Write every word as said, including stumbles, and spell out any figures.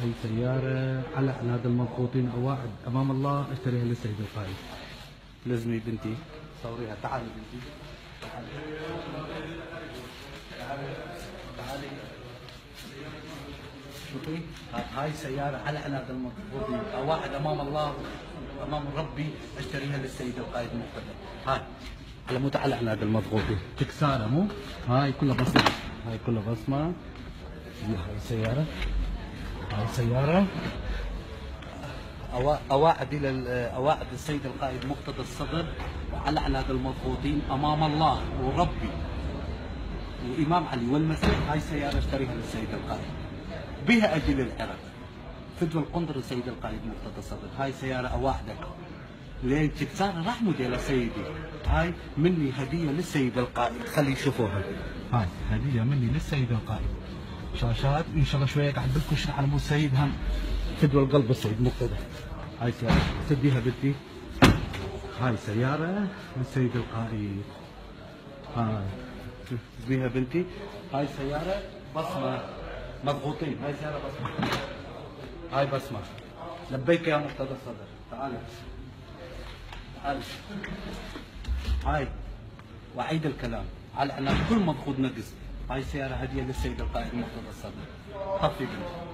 هي سيارة على عناد المضغوطين أواعد أمام الله اشتريها للسيد القائد. لازمي بنتي صوريها. تعالي بنتي تعالي تعالي شوفي هاي سيارة على عناد المضغوطين أواعد أمام الله أمام ربي اشتريها للسيد القائد مقتدى. هاي على مو على عناد المضغوطين تكسارة مو هاي كلها بصمة. هاي كلها بصمة. هاي سيارة هاي سيارة أواعد إلى أواعد السيد القائد مقتدى الصدر وعلى عناد المضغوطين أمام الله وربي وإمام علي والمسيح. هاي سيارة اشتريها للسيد القائد بها أجل العراق فدوى القندر السيد القائد مقتدى الصدر. هاي سيارة أواعدك لين تكسارة رحمة يا سيدي. هاي مني هدية للسيد القائد خلي يشوفوها. هاي هدية مني للسيد القائد شاشات ان شاء الله شويه قاعد بالكشر على مو السيد هم فدوى القلب السيد مقتدى. هاي سيارة سديها بدي. هاي سيارة للسيد القائد. هاي سديها بنتي. هاي سيارة بصمة مضغوطين. هاي سيارة بصمة. هاي بصمة. لبيك يا مقتدى الصدر. تعال تعال. هاي وعيد الكلام على عناد كل مضغوط نقص. هاي سيارة هدية للسيد القائد مقتدى الصدر. طفي بنتي.